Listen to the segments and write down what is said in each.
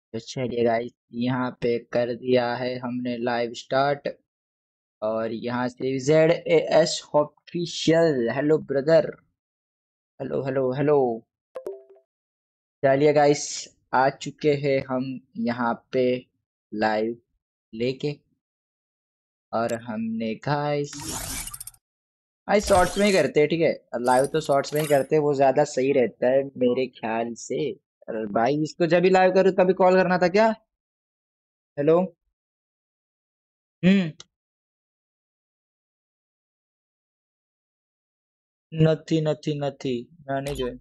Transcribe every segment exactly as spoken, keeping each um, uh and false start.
तो चलिए गाइस, यहाँ पे कर दिया है हमने लाइव स्टार्ट। और यहाँ से Z A S official. Hello brother. Hello hello hello. चलिए गाइस, आ चुके हैं हम यहाँ पे लाइव लेके। और हमने गाइस भाई शॉर्ट्स में ही करते हैं, ठीक है। लाइव तो शॉर्ट्स में ही करते हैं, वो ज्यादा सही रहता है मेरे ख्याल से। अरे भाई, इसको जब भी लाइव करूँ तभी कॉल करना था क्या? हेलो। हम्म। નથી નથી નથી मैंने जो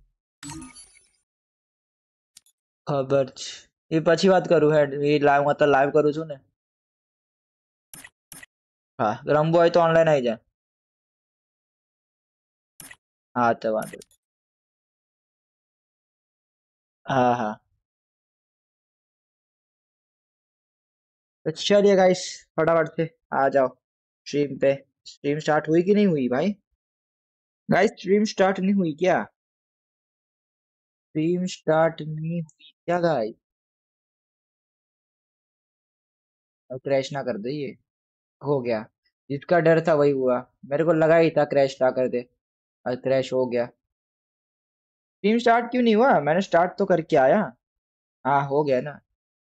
ખબર છે એ પછી વાત કરું હેડ એ લાઈવ માં તો લાઈવ કરું છું ને। હા, રમવું હોય તો ઓનલાઈન આવી જાય। હા તો વાંધો નહીં। हाँ हाँ। तो चलिए गाइस, फटाफट से आ जाओ स्ट्रीम पे। स्ट्रीम स्टार्ट हुई कि नहीं हुई भाई? गाइस स्ट्रीम स्टार्ट नहीं हुई क्या? स्ट्रीम स्टार्ट नहीं हुई क्या गाइस? और क्रैश ना कर दे ये। हो गया। जिसका डर था वही हुआ। मेरे को लगा ही था क्रैश ना कर दे। और क्रैश हो गया। स्ट्रीम स्टार्ट क्यों नहीं हुआ? मैंने स्टार्ट तो करके आया। हाँ हो गया ना।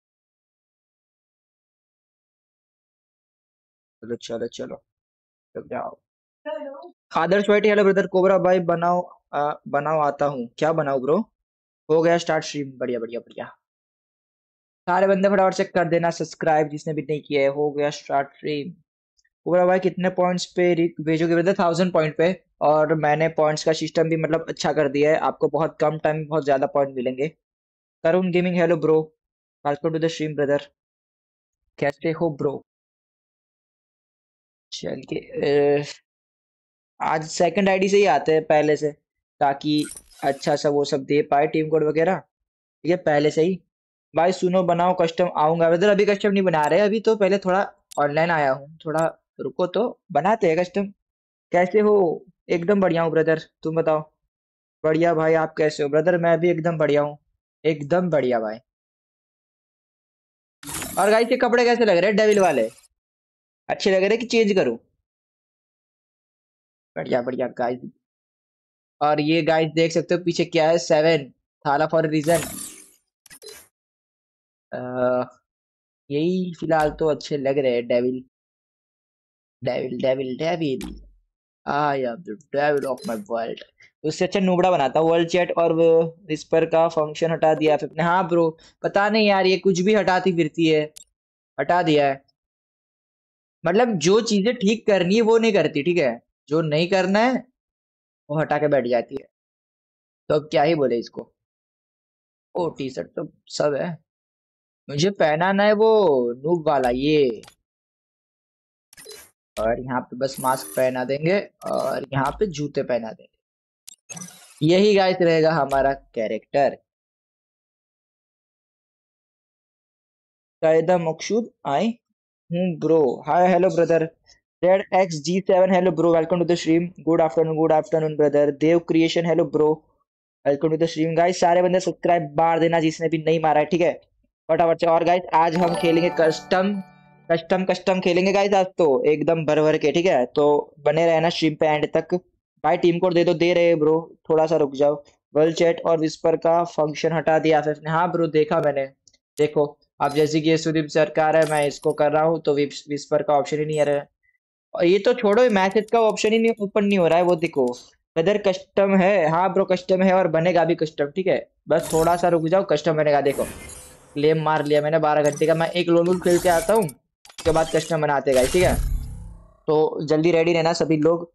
चलो चलो चलो। रुक जाओ। Adarsh YT, hello brother. Cobra भाई बनाओ। आ, बनाओ आता हूँ। क्या बनाओ ब्रो? हो गया स्टार्ट स्ट्रीम। बढ़िया बढ़िया बढ़िया। सारे बंदे फटाफट से कर देना सब्सक्राइब जिसने भी नहीं किया है। हो गया स्टार्ट स्ट्रीम। कोबरा भाई कितने पॉइंट्स पे रि- भेजोगे ब्रदर? थाउजेंड पॉइंट पे। और मैंने पॉइंट्स का सिस्टम भी मतलब अच्छा कर दिया है। आपको बहुत कम टाइम में बहुत ज्यादा पॉइंट मिलेंगे। Karun gaming, hello bro. Welcome to the stream brother. कैसे हो ब्रो? चल के आज सेकंड आईडी से ही आते हैं पहले से, ताकि अच्छा सा वो सब दे पाए टीम कोड वगैरह। ठीक है, पहले से ही। भाई सुनो, बनाओ कस्टम। आऊंगा ब्रदर, अभी कस्टम नहीं बना रहे। अभी तो पहले थोड़ा ऑनलाइन आया हूँ, थोड़ा रुको तो बनाते हैं कस्टम। कैसे हो? एकदम बढ़िया हूँ ब्रदर, तुम बताओ। बढ़िया भाई, आप कैसे हो ब्रदर? मैं भी एकदम बढ़िया हूँ। एकदम बढ़िया भाई। और गाइस ये कपड़े कैसे लग रहे हैं डेविल वाले? अच्छे लग रहे हैं कि चेंज करूँ? बढ़िया बढ़िया गाइस। और ये गाइस देख सकते हो पीछे क्या है? सेवन थाला फॉर रीजन। यही फिलहाल तो अच्छे लग रहे हैं। Devil devil devil devil. I am the devil of my world. उससे अच्छा नूबड़ा बनाता वर्ल्ड चैट। और वो विस्पर का फंक्शन हटा दिया फिर ने। हाँ ब्रो। पता नहीं यार, ये कुछ भी हटाती फिरती है। हटा दिया है। मतलब जो चीजें ठीक करनी है वो नहीं करती, ठीक है। जो नहीं करना है वो हटा के बैठ जाती है। तो अब क्या ही बोले इसको। ओ टी शर्ट तो सब है। मुझे पहनाना है वो नूब वाला ये। और यहाँ पे बस मास्क पहना देंगे। और यहाँ पे जूते पहना देंगे। यही गाइस रहेगा हमारा कैरेक्टर। कायदा मकसूद आई हूँ bro. Hi hello brother. Red X G seven, hello bro. Welcome to the stream. Good afternoon good afternoon brother. Dev creation, hello bro. Welcome to the stream guys. सारे बंदे सब्सक्राइब मार देना जिसने भी नहीं मारा है, ठीक है। फटाफट से। और गाइस आज हम खेलेंगे कस्टम। कस्टम कस्टम खेलेंगे गाइस आज तो एकदम भर भर के, ठीक है। तो बने रहना स्ट्रीम पे एंड तक। भाई टीम कोड दे दो। दे रहे ब्रो। थोड़ा सा रुक जाओ। वर्ल्ड चैट और विस्पर का फंक्शन हटा दिया फिर ने। हाँ ब्रो देखा मैंने। देखो, अब जैसे कि ये सुदीप सरकार है, मैं इसको कर रहा हूँ तो विस्पर का ऑप्शन ही नहीं आ रहा है। और ये तो छोड़ो, मैसेज का ऑप्शन ही नहीं ओपन नहीं हो रहा है। वो देखो वेदर कस्टम है। हाँ ब्रो कस्टम है और बनेगा भी कस्टम, ठीक है। बस थोड़ा सा रुक जाओ, कस्टम बनेगा। देखो क्लेम मार लिया मैंने बारह घंटे का। मैं एक लोन वून खेल के आता हूँ, उसके बाद कस्टम बनाते गाइस, ठीक है। तो जल्दी रेडी रहना सभी लोग।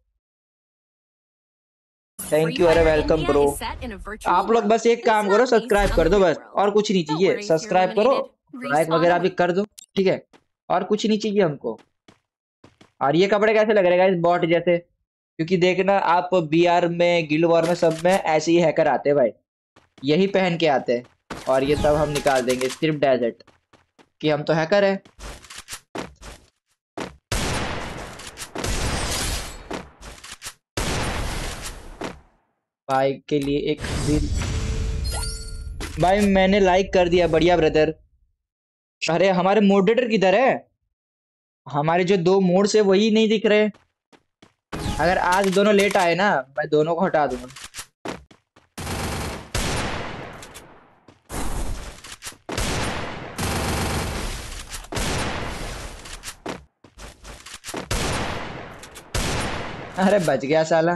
थैंक यू, अरे वेलकम ब्रो। आप लोग बस एक काम करो, सब्सक्राइब कर दो बस, और कुछ नहीं चाहिए। सब्सक्राइब करो, लाइक वगैरह भी कर दो, ठीक है। और कुछ नहीं चाहिए हमको। और ये कपड़े कैसे लग रहे हैं बॉट जैसे? क्योंकि देखना आप बीआर में गिल्ड वॉर में सब में ऐसे ही हैकर आते हैं भाई। यही पहन के आते हैं। और ये सब हम निकाल देंगे सिर्फ डेजर्ट कि हम तो हैकर हैं। भाई के लिए एक दिल। भाई मैंने लाइक कर दिया। बढ़िया ब्रदर। अरे हमारे मॉडरेटर किधर है? हमारे जो दो मोड्स है वही नहीं दिख रहे। अगर आज दोनों लेट आए ना, मैं दोनों को हटा दूंगा। अरे बच गया साला,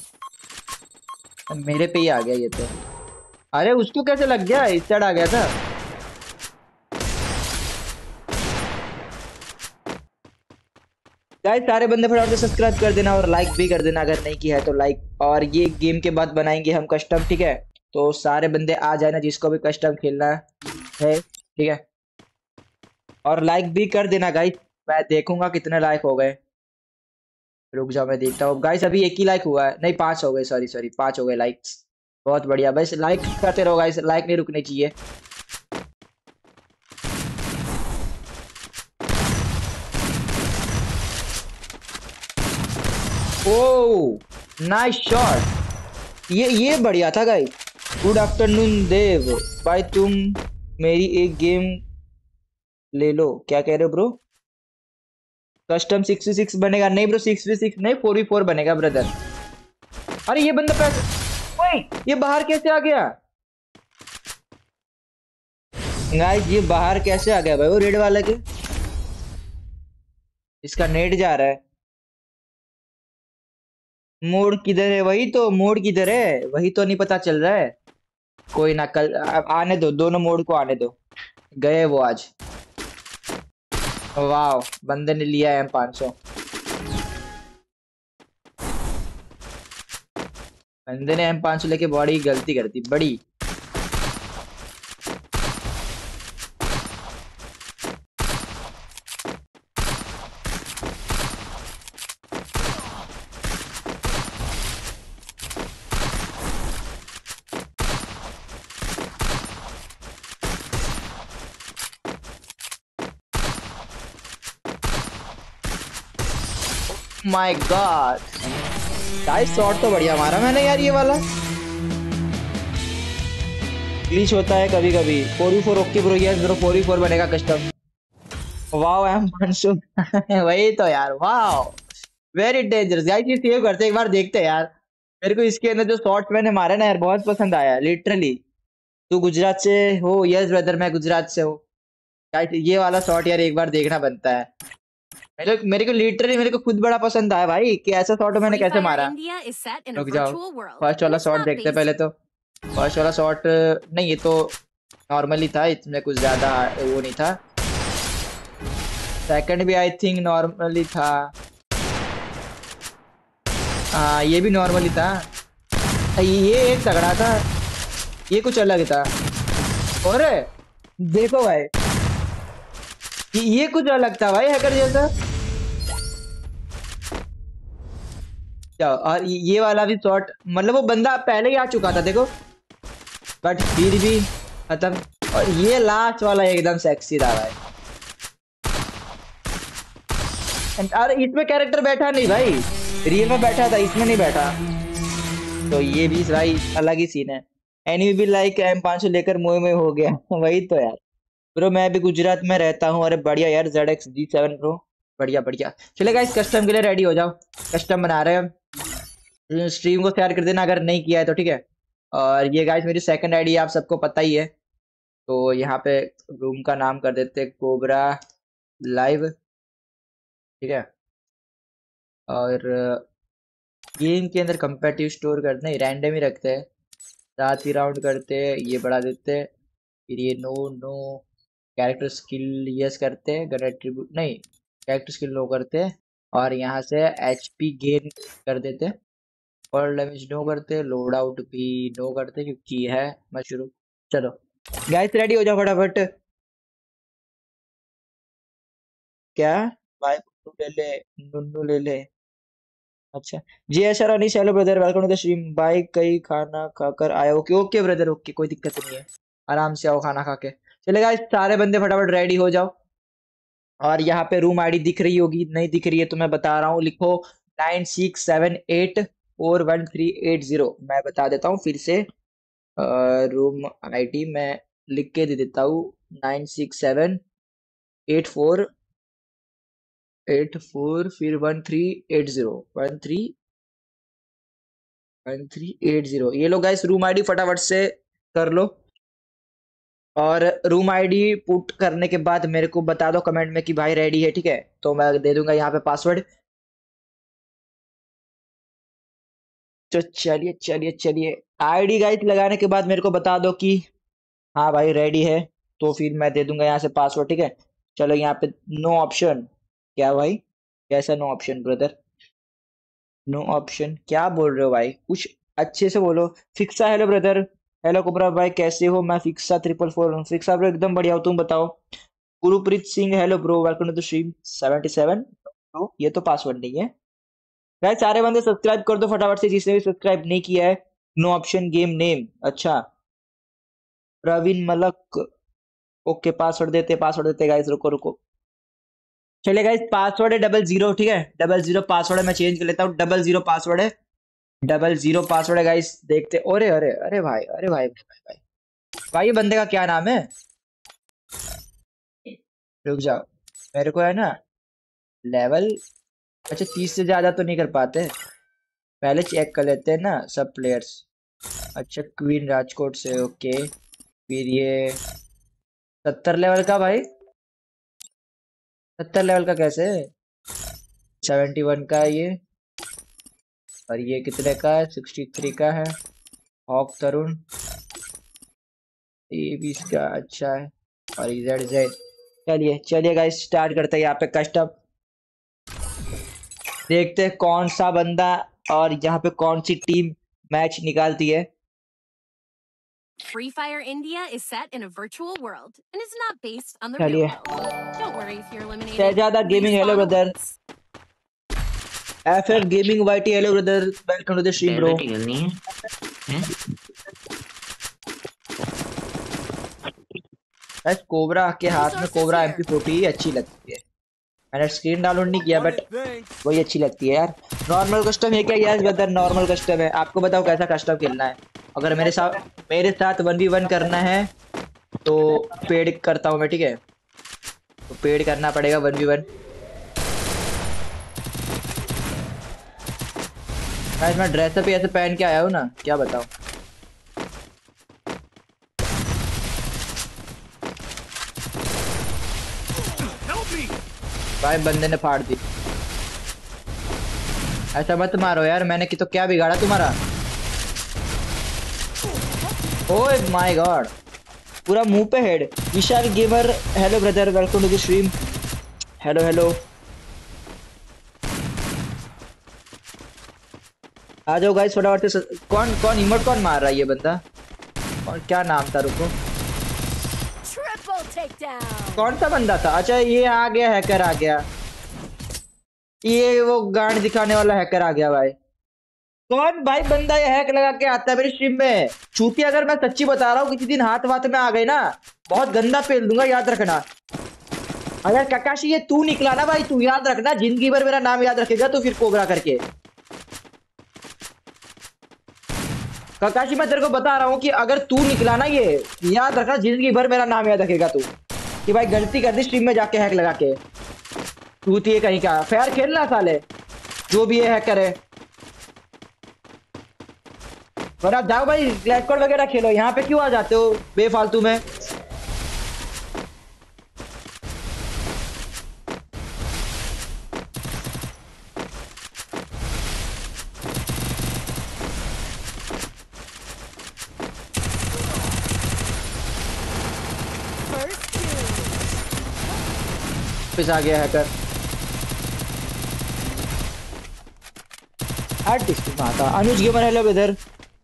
मेरे पे ही आ गया ये तो। अरे उसको कैसे लग गया? इस साइड आ गया था। गाइस सारे बंदे फटाफट से सब्सक्राइब कर देना और लाइक भी कर देना अगर नहीं किया है तो लाइक। और ये गेम के बाद बनाएंगे हम कस्टम, ठीक है? तो सारे बंदे आ जाए ना जिसको भी कस्टम खेलना है, ठीक है? और लाइक भी कर देना गाइस, मैं देखूंगा कितने लाइक हो गए। रुक जाओ मैं देखता हूँ गाइस, अभी एक ही लाइक हुआ है, नहीं पांच हो गए, सॉरी सॉरी पांच हो गए लाइक्स। बहुत बढ़िया, बस लाइक करते रहो गाइस, लाइक नहीं रुकने चाहिए। ओ नाइस शॉट, ये ये बढ़िया था गाइस। गुड आफ्टरनून देव भाई, तुम मेरी एक गेम ले लो, क्या कह रहे हो bro? Custom six v six बनेगा? नहीं ब्रो, सिक्स वी सिक्स नहीं, फोर वी फोर बनेगा ब्रदर। अरे ये बंदा पैसे, ओए ये बाहर कैसे आ गया? गाइस ये बाहर कैसे आ गया भाई वो रेड वाला के? इसका नेट जा रहा है। मोड़ किधर है? वही तो, मोड़ किधर है वही तो नहीं पता चल रहा है। कोई ना, कल अब आने दो, दोनों मोड़ को आने दो। गए वो आज। वाह, बंदे ने लिया एम पाँच सौ। बंदे ने एम पाँच सौ लेके बड़ी गलती कर दी, बड़ी। माय गॉड गाइस, शॉट तो बढ़िया मारा मैंने यार, ये वाला ग्लिच होता है कभी कभी। Four v four okay bro, yes bro, four v four बनेगा कस्टम। वाओ एम पाँच सौ वही तो यार, वाओ वेरी डेंजरस गाइस, ये सेव करते एक बार देखते हैं यार। मेरे को इसके अंदर जो शॉट मैंने मारे ना यार, बहुत पसंद आया लिटरली। तू गुजरात से हो? यस ब्रदर, मैं गुजरात से हूँ। गाइस ये वाला शॉट यार एक बार देखना बनता है। मेरे मेरे को लिटरली, मेरे को खुद बड़ा पसंद आया भाई कि ऐसा शॉट मैंने कैसे मारा। रुक जाओ, फर्स्ट वाला शॉट देखते हैं पहले तो। फर्स्ट वाला शॉट नहीं, ये तो नॉर्मली था, इसमें कुछ ज्यादा वो नहीं था। सेकंड भी आई थिंक नॉर्मली था। हाँ ये भी नॉर्मली था। ये एक तगड़ा था, ये कुछ अलग था। और देखो भाई, ये ये कुछ अलग था भाई, हैकर जैसा। जाओ, और ये वाला भी शॉट, मतलब वो बंदा पहले ही आ चुका था देखो, बट फिर भी खत्म। और ये लास्ट वाला एकदम सेक्सी था भाई। अरे इसमें कैरेक्टर बैठा नहीं भाई, रियल में बैठा था, इसमें नहीं बैठा। तो ये भी भाई अलग ही सीन है। एनी भी लाइक एम पाँच सौ लेकर मोह में हो गया वही तो यार। ब्रो मैं भी गुजरात में रहता हूँ। अरे बढ़िया यार, Z X G seven pro, बढ़िया बढ़िया। चले गाइस कस्टम के लिए रेडी हो जाओ, कस्टम बना रहे हैं हम। स्ट्रीम को शेयर कर देना अगर नहीं किया है तो, ठीक है? और ये गाइस मेरी सेकंड आईडी आप सबको पता ही है। तो यहाँ पे रूम का नाम कर देते हैं कोबरा लाइव, ठीक है? और गेम के अंदर कंपेटिटिव स्टोर करते नहीं, रैंडम ही रखते हैं। सात ही राउंड करते हैं, ये बढ़ा देते हैं। फिर ये no no character skill yes करते हैं, गन एट्रीब्यूट नहीं, कैरेक्टर स्किल नो करते हैं। और यहाँ से एचपी गेन कर देते हैं, और डैमेज नो करते हैं, लोड आउट भी नो करते हैं क्योंकि है मशरूम। चलो गाइस रेडी हो जाओ फटाफट। क्या भाई? ले ले, नुन्नू ले ले। अच्छा जी, ऐसा रहा नहीं। Hello brother, welcome to the stream. भाई कई खाना खाकर आया? ओके ओके ब्रदर, ओके, कोई दिक्कत नहीं है, आराम से आओ खाना खा के। चलेगा, सारे बंदे फटाफट रेडी हो जाओ। और यहाँ पे रूम आईडी दिख रही होगी, नहीं दिख रही है तो मैं बता रहा हूँ, लिखो nine six seven eight four one three eight zero. मैं बता देता हूँ फिर से, रूम आईडी मैं लिख के दे देता हूँ, nine six seven eight four eight four फिर one three eight zero one three one three eight zero. ये लो गाइस रूम आईडी फटाफट से कर लो, और रूम आईडी पुट करने के बाद मेरे को बता दो कमेंट में कि भाई रेडी है, ठीक है? तो मैं दे दूंगा यहाँ पे पासवर्ड। तो चलिए चलिए चलिए, आईडी गाइस लगाने के बाद मेरे को बता दो कि हाँ भाई रेडी है, तो फिर मैं दे दूंगा यहाँ से पासवर्ड, ठीक है? चलो यहाँ पे नो ऑप्शन। क्या भाई, कैसा no option brother? No option क्या बोल रहे हो भाई? कुछ अच्छे से बोलो। फिक्सा हेलो ब्रदर, हेलो कुबरा भाई कैसे हो? मैं फिक्सा ट्रिपल फोर हूँ। फिक्सा ब्रो एकदम बढ़िया हो, तुम बताओ? Gurpreet Singh hello bro, welcome to the stream. Seventy seven bro, ये तो पासवर्ड नहीं है। गाइस सारे बंदे सब्सक्राइब कर दो फटाफट से, जिसने भी सब्सक्राइब नहीं किया है। नो ऑप्शन गेम नेम, अच्छा प्रवीण मलक। ओके पासवर्ड देते पासवर्ड देते गाइस, रुको रुको। चलिए गाइस पासवर्ड है डबल जीरो, ठीक है? डबल जीरो पासवर्ड है, मैं चेंज कर लेता हूँ। डबल जीरो पासवर्ड है, डबल जीरो पासवर्ड है गाइस। देखते, अरे अरे अरे भाई, अरे भाई भाई भाई भाई, ये बंदे का क्या नाम है? रुक जाओ, मेरे को है ना लेवल, अच्छा तीस से ज्यादा तो नहीं कर पाते, पहले चेक कर लेते हैं ना सब प्लेयर्स। अच्छा क्वीन राजकोट से, ओके। फिर ये सत्तर लेवल का भाई, सत्तर लेवल का कैसे? सेवेंटी वन का है ये, और ये कितने का है? सिक्सटी थ्री का है। हॉक तरुण ये भी इसका अच्छा है, और जेड जेड। चलिए चलिए गाइस स्टार्ट करते हैं यहाँ पे कस्टम। देखते हैं कौन सा बंदा और यहाँ पे कौन सी टीम मैच निकालती है। Free Fire India is set in a virtual world and is not based on the real चलिए world. Don't worry if you're eliminated. Shahzada gaming hello Respawn brother. awaits. FF gaming YT hello brother, welcome to the stream bro. Desert करनी है हैं? बस cobra के हाथ में cobra MP forty अच्छी लगती है। मैंने स्क्रीन डाउनलोड नहीं किया बट वही अच्छी लगती है यार। नॉर्मल कस्टम है क्या? यार ब्रदर नॉर्मल कस्टम है। आपको बताओ कैसा कस्टम खेलना है? अगर मेरे साथ मेरे साथ वन वी वन करना है तो पेड करता हूँ मैं, ठीक है? तो पेड करना पड़ेगा वन वी वन। गाइस मैं ड्रेसअप ऐसे पहन के आया हूँ ना, क्या बताऊँ। भाई बंदे ने फाड़ दी। ऐसा मत मारो यार, मैंने कि तो क्या बिगाड़ा तुम्हारा? ओए माय गॉड, पूरा मुंह पे head. Vishal gamer hello brother, welcome to the stream. Hello hello, आ जाओ गाइस फटाफट से। कौन कौन इमोट कौन मार रहा है ये बंदा? और क्या नाम था, रुको। कौन सा बंदा था? अच्छा ये आ गया, हैकर आ गया, ये वो गांड दिखाने वाला हैकर आ गया भाई। कौन भाई बंदा ये हैक लगा के आता है मेरी स्ट्रीम में? चूतिया, अगर मैं सच्ची बता रहा हूँ किसी दिन हाथ वाथ में आ गए ना, बहुत गंदा फेल दूंगा, याद रखना। अगर ककाशी ये तू निकला ना भाई, तू याद रखना, जिंदगी भर मेरा नाम याद रखेगा तो फिर कोबरा करके। ककाशी मैं तेरे को बता रहा हूँ कि अगर तू निकला ना, ये याद रखना, जिंदगी भर मेरा नाम याद रखेगा तू कि भाई गलती कर दी स्ट्रीम में जाके हैक लगा के। चूतिए कहीं का, फेयर खेलना साले, जो भी है हैकर है। और आप जाओ भाई क्लैश कोड वगैरह खेलो, यहाँ पे क्यों आ जाते हो बेफालतू में? वापस आ गया हैकर। आर्टिस्ट माता अनुज गेमर हेलो ब्रदर।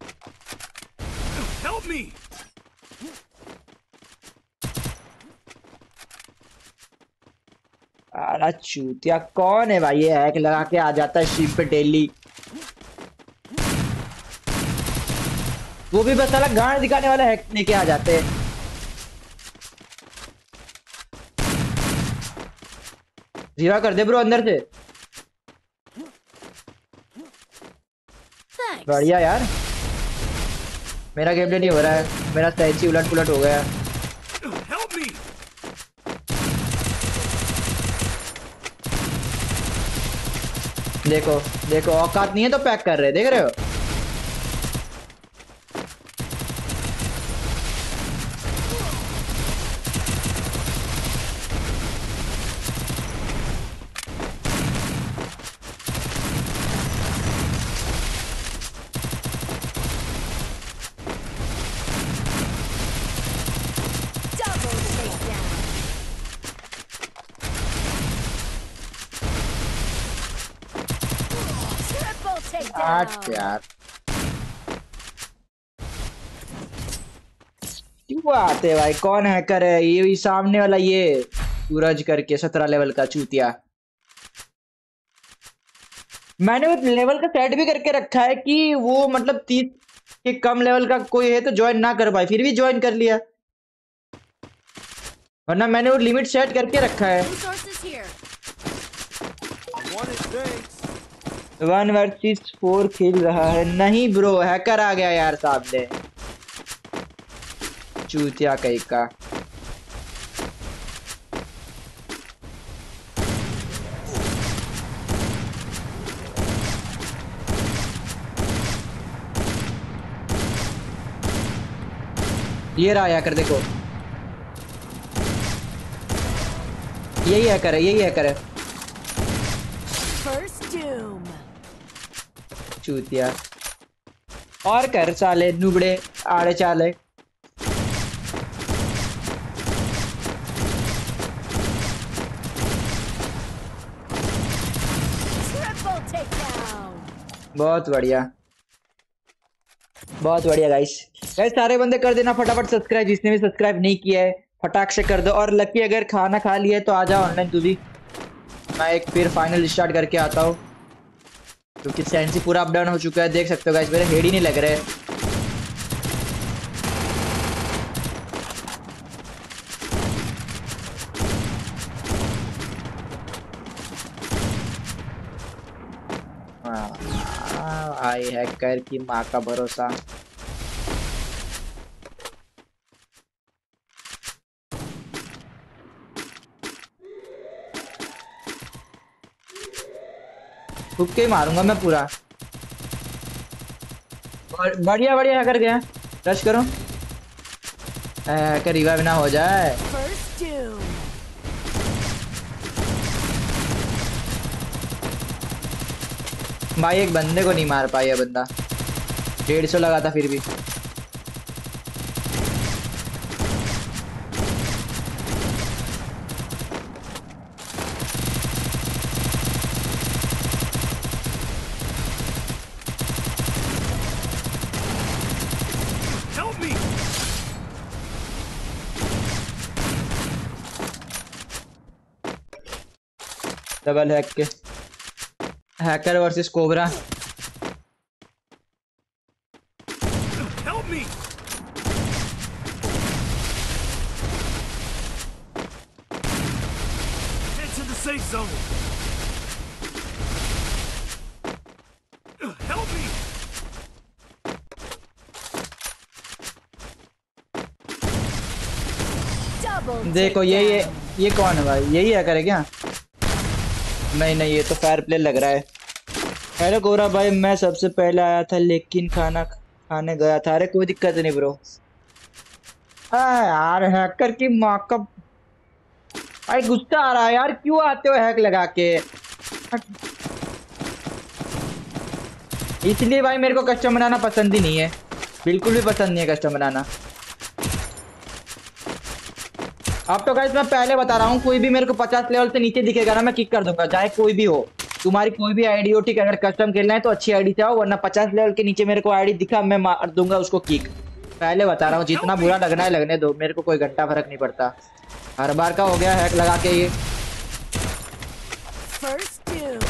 अरे चूतिया कौन है भाई ये हैक लगा के आ जाता है स्ट्रीम पे डेली? वो भी बस साला गांड दिखाने वाला हैक लेके आ जाते हैं। जीवा कर दे ब्रो अंदर से। बढ़िया यार, मेरा गेम प्ले नहीं हो रहा है, मेरा स्टैची उलट पुलट हो गया। देखो देखो, औकात नहीं है तो पैक कर रहे, देख रहे हो? Double takedown. Triple आठ takedown. यार, क्यों आते भाई? कौन हैकर है ये? सामने वाला ये सूरज करके सत्रह लेवल का चूतिया। मैंने वो लेवल का सेट भी करके रखा है कि वो मतलब तीस के कम लेवल का कोई है तो ज्वाइन ना कर पाए, फिर भी ज्वाइन कर लिया, वरना मैंने वो लिमिट सेट करके रखा है। Resources here. One versus four खेल रहा है। नहीं ब्रो, हैकर आ गया यार सामने, चूतिया कहीं का। ये रहा हैकर, देखो यही हैकर है, यही हैकर है, First doom. चूतिया। और कर साले नुबड़े आड़े चाले। Triple takedown. बहुत बढ़िया, बहुत बढ़िया गाइस। गाइस सारे बंदे कर देना फटाफट सब्सक्राइब, जिसने भी सब्सक्राइब नहीं किया है फटाक से कर दो। और लकी अगर खाना खा लिया है तो आ जाओ ऑनलाइन तू भी, मैं एक फिर फाइनल स्टार्ट करके आता हूँ, क्योंकि सेंसी पूरा अप डाउन हो चुका है, देख सकते हो गाइस, मेरे हेड ही नहीं लग रहे। आई हैकर की माँ का भरोसा। तुक्के ही मारूंगा मैं पूरा। और बढ़िया बढ़िया हैकर गया, रश करो, हैकर रिवाइव ना हो जाए। First doom. भाई एक बंदे को नहीं मार पाया बंदा, डेढ़ सौ लगा था फिर भी। Help me! डबल हैक के, hacker versus cobra. Help me! Head to the safe zone. Help me! Double देखो ये ये takedown. ये कौन है भाई? यही हैकर है क्या? नहीं नहीं, ये तो फायर प्ले लग रहा है। हेलो कोबरा भाई, मैं सबसे पहले आया था लेकिन खाना खाने गया था। अरे कोई दिक्कत नहीं ब्रो। हाँ यार, हैकर की माँ का भाई गुस्सा आ रहा है यार, क्यों आते हो हैक लगा के? इसलिए भाई मेरे को कस्टम बनाना पसंद ही नहीं है, बिल्कुल भी पसंद नहीं है कस्टम बनाना। अब तो गाइस मैं पहले बता रहा हूँ, कोई भी मेरे को पचास लेवल से नीचे दिखेगा ना, मैं किक कर दूंगा, चाहे कोई भी हो। तुम्हारी कोई भी आईडी हो, ठीक है? अगर कस्टम खेलना है तो अच्छी आईडी से आओ, वरना पचास लेवल के नीचे मेरे को आईडी दिखा, मैं मार दूंगा उसको किक। पहले बता रहा हूँ, जितना बुरा लगना है लगने दो, मेरे को कोई घंटा फर्क नहीं पड़ता। हर बार का हो गया हैक लगा के ये। First doom.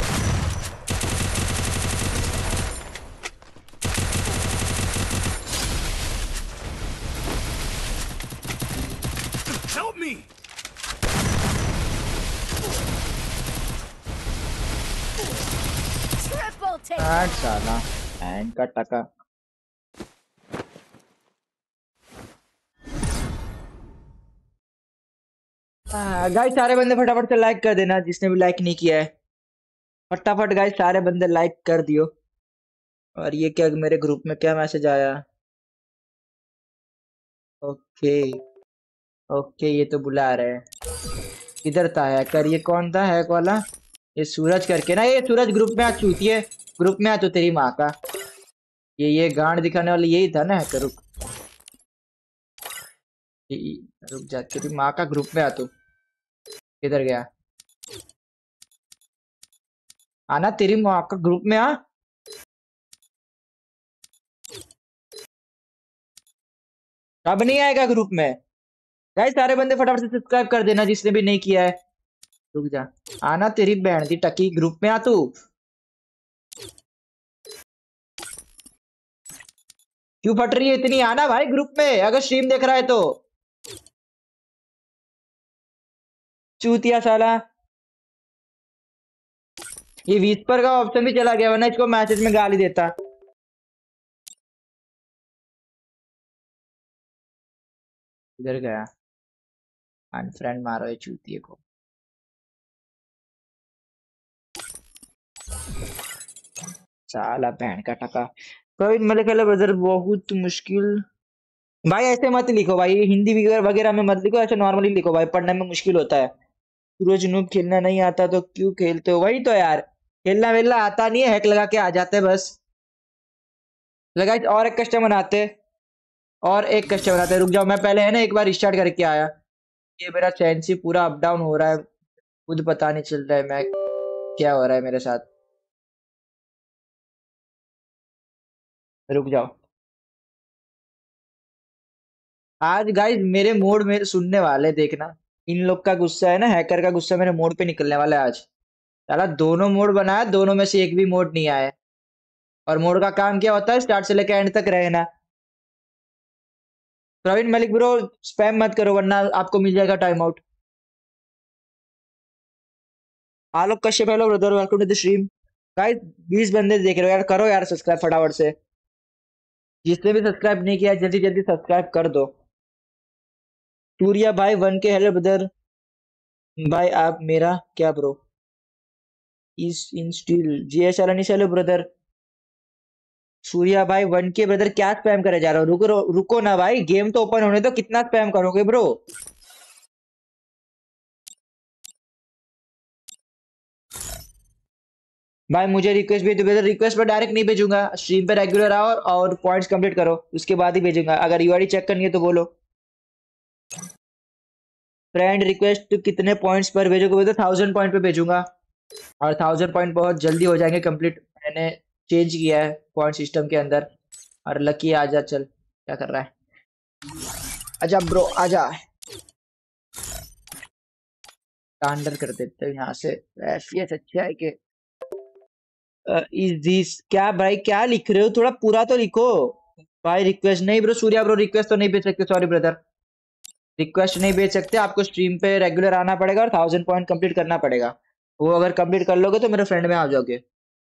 Help me! Triple आठ takedown. साला हैंग का टका। गाइस सारे बंदे फटाफट से लाइक कर देना, जिसने भी लाइक नहीं किया है। फटाफट गाइस सारे बंदे लाइक कर दियो। और ये क्या मेरे ग्रुप में क्या मैसेज आया? ओके ओके, ये तो बुला रहे हैं। किधर था हैकर? ये कौन था हैक वाला? ये सूरज करके ना, ये सूरज ग्रुप में आ चूती है। ग्रुप में आ तो तेरी माँ का। ये ये गांड दिखाने वाला यही था ना हैकर। रुक ये- रुक जा, तेरी माँ का ग्रुप में आ तू। किधर गया? आना, तेरी माँ का ग्रुप में आ। अब नहीं आएगा ग्रुप में। गाइस सारे बंदे फटाफट से सब्सक्राइब कर देना जिसने भी नहीं किया है। रुक जा, आना तेरी बहन की टकी, ग्रुप में आ तू। क्यों फट रही है इतनी? आना भाई ग्रुप में अगर स्ट्रीम देख रहा है तो। चूतिया साला। ये विस्पर का ऑप्शन भी चला गया, वरना इसको मैसेज में गाली देता। इधर गया। अनफ्रेंड मारो ये चूतिए को। साला बहन का टका। कोई मेरे ख्याल ब्रदर बहुत मुश्किल। भाई ऐसे मत लिखो भाई, हिंदी वगैरह वगैरह में मत लिखो, ऐसे नॉर्मली लिखो भाई, पढ़ने में मुश्किल होता है। सूरज नूब खेलना नहीं आता तो क्यों खेलते हो? वही तो यार, खेलना वेलना आता नहीं है, हैक लगा के आ जाते हैं बस। लगा और एक कस्टमर आते, और एक कस्टमर आते। रुक जाओ, मैं पहले है ना एक बार स्टार्ट करके आया। ये मेरा चैनसी पूरा अप डाउन हो रहा है, खुद पता नहीं चल रहा है मैं क्या हो रहा है मेरे साथ। रुक जाओ। आज गाइस मेरे मोड में सुनने वाले देखना, इन लोग का गुस्सा है ना, हैकर का गुस्सा मेरे मोड पे निकलने वाला है आज। साला दोनों मोड बनाया, दोनों में से एक भी मोड नहीं आया। और मोड का काम क्या होता है? स्टार्ट से लेकर एंड तक रहना। प्रवीण मलिक ब्रो, स्पैम मत करो वरना आपको मिल जाएगा time out. Alok Kashyap, hello brother, welcome to the stream. Guys बीस बंदे देख रहे हो यार, करो यार सब्सक्राइब फटाफट से। जिसने भी सब्सक्राइब नहीं किया जल्दी जल्दी सब्सक्राइब कर दो। सूर्या भाई वन के, हेलो ब्रदर। भाई आप मेरा क्या ब्रो? इस इन steel G S L hello brother. Surya भाई वन के ब्रदर, क्या स्पैम करे जा रहे हो? रुको रुको ना भाई, गेम तो ओपन होने दो, कितना स्पैम करोगे ब्रो? भाई मुझे रिक्वेस्ट भेज दो ब्रदर, रिक्वेस्ट पर डायरेक्ट नहीं भेजूंगा, स्ट्रीम पे रेगुलर आओ और पॉइंट्स कंप्लीट करो, उसके बाद ही भेजूंगा। अगर यूआईडी चेक करनी है तो बोलो। फ्रेंड रिक्वेस्ट कितने पॉइंट्स पर भेजोगे ब्रदर? थाउजेंड पॉइंट पे भेजूंगा। और थाउजेंड पॉइंट बहुत जल्दी हो जाएंगे कंप्लीट, मैंने चेंज किया है पॉइंट सिस्टम के अंदर। और लकी आजा, चल क्या कर रहा है? आजा ब्रो आजा। स्टैंडर्ड कर देते हैं यहाँ से। एफपीएस अच्छा है कि इज दिस? क्या भाई क्या लिख रहे हो? थोड़ा पूरा तो लिखो। भाई रिक्वेस्ट नहीं ब्रो, सूर्या ब्रो रिक्वेस्ट तो नहीं भेज सकते, सॉरी ब्रदर। रिक्वेस्ट नहीं भेज सकते, आपको स्ट्रीम पे रेगुलर आना पड़ेगा और थाउजेंड पॉइंट कंप्लीट करना पड़ेगा। वो अगर कंप्लीट कर लोगे तो मेरे फ्रेंड में आ जाओगे।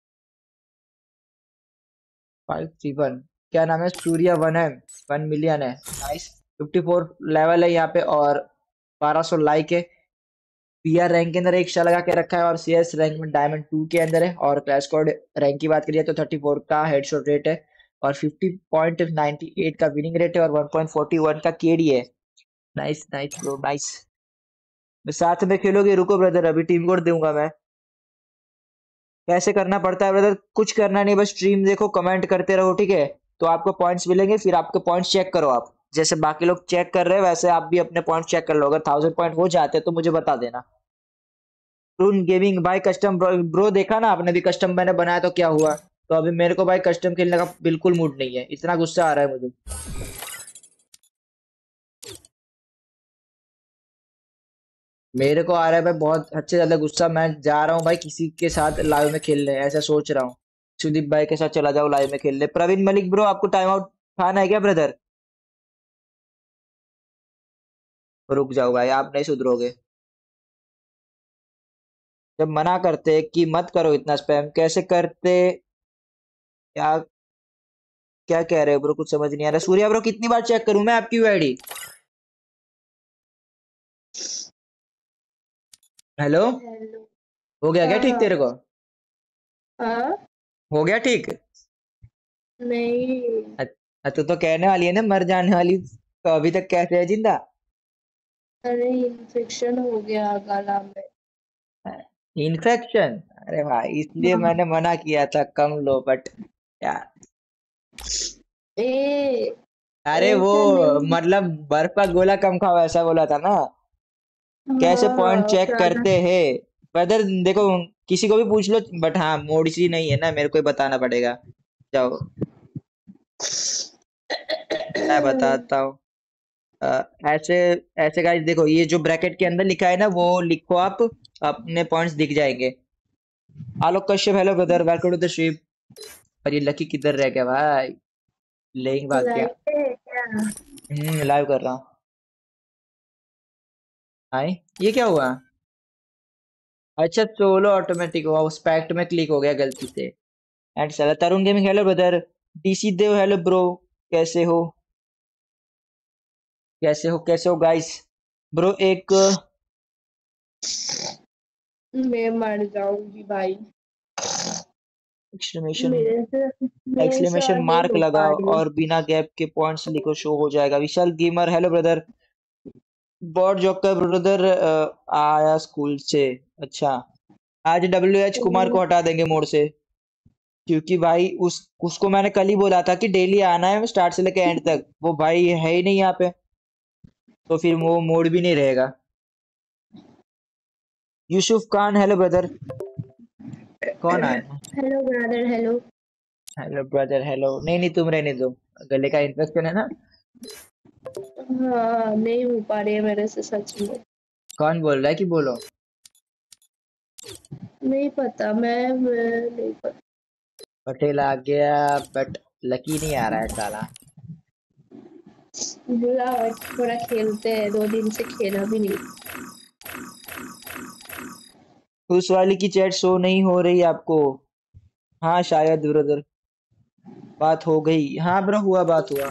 फाइव थ्री वन, क्या नाम है? सूर्या वन है, वन मिलियन है। नाइस। फिफ्टी फोर लेवल है यहाँ पे और बारह सौ लाइक है। पीआर रैंक के अंदर एक शा लगा के रखा है और सीएस रैंक में डायमंड टू के अंदर है। और क्लैश कोड रैंक की बात करिए तो थर्टी फोर का हेडशॉट रेट है और फिफ्टी पॉइंट नाइंटी एट का विनिंग रेट है और वन पॉइंट फोर्टी वन का केडी है। Nice nice bro nice. साथ में खेलोगे? रुको ब्रदर, अभी टीम कोड दूंगा मैं। कैसे करना पड़ता है ब्रदर? कुछ करना नहीं, बस स्ट्रीम देखो, कमेंट करते रहो, ठीक है? तो आपको पॉइंट्स मिलेंगे, फिर आपके पॉइंट्स चेक करो। आप जैसे बाकी लोग चेक कर रहे हैं वैसे आप भी अपने पॉइंट्स चेक कर लो। अगर थाउजेंड पॉइंट हो जाते हैं तो मुझे बता देना। टून गेमिंग भाई कस्टम ब्रो, ब्रो देखा ना आपने भी, कस्टम मैंने बनाया तो क्या हुआ? तो अभी मेरे को भाई कस्टम खेलने का बिल्कुल मूड नहीं है, इतना गुस्सा आ रहा है मुझे। मेरे को आ रहा है भाई बहुत हद से ज्यादा गुस्सा। मैं जा रहा हूँ भाई किसी के साथ लाइव में खेलने, ऐसा सोच रहा हूँ। सुदीप भाई के साथ चला जाओ लाइव में खेलने। प्रवीण मलिक ब्रो, आपको टाइम आउट खाना है क्या ब्रदर? रुक जाओ भाई, आप नहीं सुधरोगे। जब मना करते कि मत करो इतना स्पैम, कैसे करते? क्या क्या कह रहे हो ब्रो? कुछ समझ नहीं आ रहा। सूर्या ब्रो कितनी बार चेक करूं मैं आपकी यूआईडी? हेलो, हो गया क्या ठीक तेरे को? हाँ हो गया ठीक? नहीं, अ- तू तो कहने वाली है ना मर जाने वाली, तो अभी तक कैसे है जिंदा? अरे इन्फेक्शन हो गया गला में। इन्फेक्शन? अरे भाई इसलिए हाँ। मैंने मना किया था कम लो, बट यार। ए अरे वो ऐसा नहीं। मतलब बर्फ का गोला कम खाओ ऐसा बोला था ना। कैसे पॉइंट हाँ चेक ज्यादा। करते हैं ब्रदर? देखो किसी को भी पूछ लो, बट हाँ मोड़ी नहीं है ना, मेरे को ही बताना पड़ेगा। जाओ मैं बताता हूँ। अ, ऐसे ऐसे गाइस देखो, ये जो ब्रैकेट के अंदर लिखा है ना वो लिखो आप, अपने पॉइंट्स दिख जाएंगे। Alok Kashyap hello brother, welcome to the stream. और ये लकी किधर रह गया भाई? लेकिन भाग गया। लाइट है क्या? हम्म लाइव कर रहा हूँ। हाय, ये क्या हुआ? अच्छा सोलो ऑटोमेटिक हुआ, उस पैक्ट में क्लिक हो गया गलती से। एंड साला Tarun gaming hello brother. DC Dev hello bro. कैसे हो? कैसे हो कैसे हो गाइस? ब्रो एक मैं मर जाऊंगी भाई। एक्सक्लेमेशन मेरे से मेरे से एक्सक्लेमेशन और नहीं मार्क हो पा लगाओ रही। और बिना गैप के पॉइंट्स लिखो, शो हो जाएगा। Vishal gamer hello brother. Bot joker brother आया स्कूल से। अच्छा, आज डब्ल्यू एच कुमार को हटा देंगे मोड से, क्योंकि भाई उस उसको मैंने कल ही बोला था कि डेली आना है स्टार्ट से लेके एंड तक, वो भाई है ही नहीं यहाँ पे, तो फिर वो मोड भी नहीं रहेगा। Yusuf Khan hello brother. कौन आया? Hello brother hello. Hello brother hello. नहीं नहीं तुम रहने दो, गले का इन्फेक्शन है ना। हाँ नहीं हो पा रही है मेरे से सच में। कौन बोल रहा है कि बोलो? नहीं पता, मैं, मैं नहीं पता। पटेल आ गया, बट लकी नहीं आ रहा है साला। बुला थोड़ा खेलते हैं, दो दिन से खेला भी नहीं। उस वाली की चैट शो नहीं हो रही आपको? हाँ शायद ब्रदर, बात हो गई। हाँ ब्रो हुआ, बात हुआ।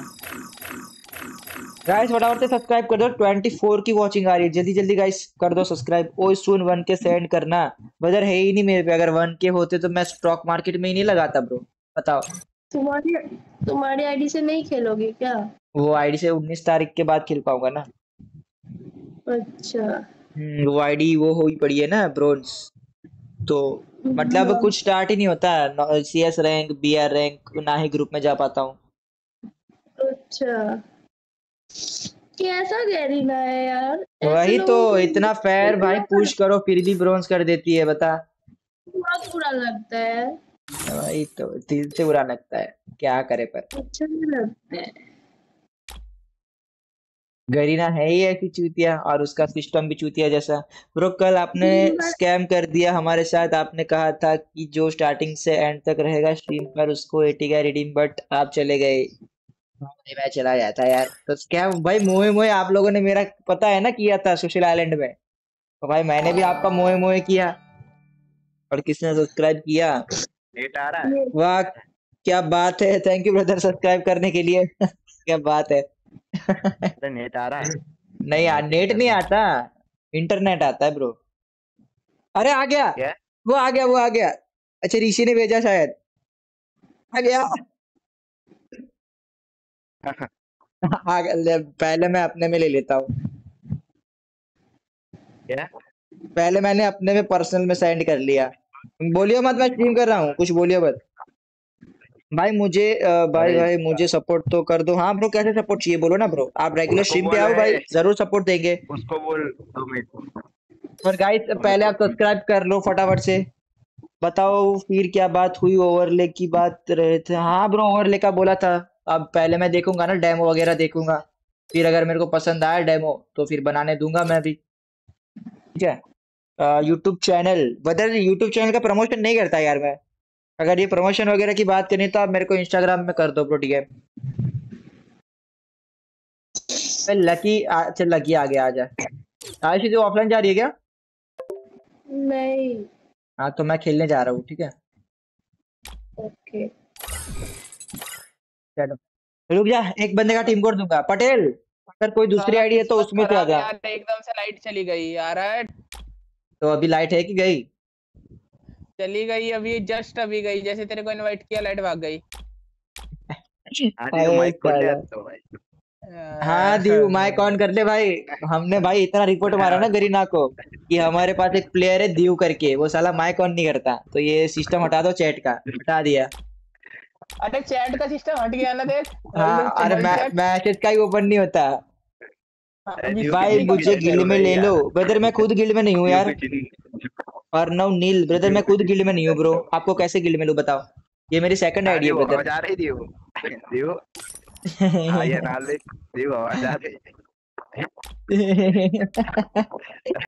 गाइस फटाफट से सब्सक्राइब कर दो, चौबीस की वाचिंग आ रही है, जल्दी जल्दी गाइस कर दो सब्सक्राइब। ओ सुन वन के सेंड करना। ब्रदर है ही नहीं मेरे पे, अगर वन के होते तो मैं स्टॉक मार्केट में ही नहीं लगाता ब्रो। बताओ। तुम्हारी तुम्हारी आईडी से नहीं खेलोगे क्या? वो आईडी से उन्नीस तारीख के बाद खेल पाऊंगा ना। अच्छा। हम्म वो आईडी वो हुई पड़ी है ना ब्रोन्स, तो मतलब हाँ, कुछ स्टार्ट ही नहीं होता। C S rank, B R rank, ना ही ग्रुप में जा पाता हूँ। अच्छा। कैसा गैरीना है यार, ऐसे वही तो, लोगों को इतना फेयर भाई इतना पुश करो फिर भी ब्रोंज कर देती है, बता। बहुत बुरा लगता है। वही तो दिल से बुरा लगता है, क्या करे पर। अच्छा नहीं लगता है। गरीना है ही ऐसी चूतिया, और उसका सिस्टम भी चूतिया जैसा। ब्रो कल आपने दिन भर स्कैम कर दिया हमारे साथ, आपने कहा था कि जो स्टार्टिंग से एंड तक रहेगा स्ट्रीम पर उसको एटी का रिडीम, बट आप चले गए। नहीं मैं चला जाता यार, तो स्कैम भाई मोए मोए आप लोगों ने मेरा पता है ना किया था सोशल आइलैंड में, तो भाई मैंने भी आपका मोए मोए किया, और किसने सब्सक्राइब किया? नेट आ रहा है? ये वाह क्या बात है, थैंक यू ब्रदर सब्सक्राइब करने के लिए। क्या बात है। अरे नेट आ रहा है? नहीं यार नेट नहीं नोटिफिकेशन आता, इंटरनेट आता है ब्रो। अरे आ गया, क्या? वो आ गया वो आ गया। अच्छा ऋषि ने भेजा शायद, आ गया। आ गया ले, पहले मैं अपने में ले लेता हूँ। क्या? पहले मैंने अपने में पर्सनल में सेंड कर लिया। बोलियो मत, मैं स्ट्रीम कर रहा हूँ, कुछ बोलियो मत। भाई मुझे अ, भाई अरे भाई मुझे सपोर्ट तो कर दो। हाँ ब्रो कैसे सपोर्ट चाहिए बोलो ना ब्रो, आप रेगुलर उसको स्ट्रीम पे बोल आओ भाई, रहे, जरूर सपोर्ट देंगे। उसको बोल दो मिनट, और गाइस दो मिनट पहले आप दो मिनट। सब्सक्राइब कर लो फटाफट से। बताओ फिर क्या बात हुई, ओवरले की बात रहे थे। हाँ ब्रो ओवरले का बोला था। अब पहले मैं देखूंगा ना, डेमो वगैरह देखूंगा, फिर अगर मेरे को पसंद आया डेमो तो फिर बनाने दूंगा मैं भी। ठीक है। यूट्यूब चैनल, बदल यूट्यूब चैनल का प्रमोशन नहीं करता यार मैं। अगर ये प्रमोशन वगैरह की बात करनी तो आप मेरे को इंस्टाग्राम में कर दो ब्रो, ठीक है। मैं लकी आ- अच्छा लकी आ गया, आजा। आयुषी जो ऑफलाइन जा रही है क्या? नहीं। हाँ तो मैं खेलने जा रहा हूँ, ठीक है। ओके। चलो रुक जा, एक बंदे का टीम कोड दूंगा। पटेल अगर कोई दूसरी साला आईडी है तो किस्मत उसमें से आ खराब जा। यार, एकदम से लाइट चली गई यार। हट। तो अभी लाइट है कि गई? चली गई अभी, जस्ट अभी गई, जैसे तेरे को इनवाइट किया लाइट भाग गई। आदि अरे माइक खोल लिया साला। तो भाई। हाँ दीव माइक ऑन कर ले भाई। हमने भाई इतना रिपोर्ट मारा ना गरीना को कि हमारे पास एक प्लेयर है दीव करके, वो साला माइक ऑन नहीं करता, तो ये सिस्टम हटा दो चैट का, हटा दिया। अरे चैट का सिस्टम हट गया ना, देख हाँ अरे मैसेज का ही ओपन नहीं होता भाई। मुझे गिल्ड में ले लो ब्रदर, मैं खुद गिल्ड में नहीं हूँ यार। और नो नील ब्रदर, मैं खुद गिल्ड में नहीं हूँ ब्रो, आपको कैसे गिल्ड में लूँ बताओ? ये मेरी सेकंड आईडी है वो ब्रदर। आवाज आ रही थी वो दियो हाँ ये नाल दियो आवाज आ रही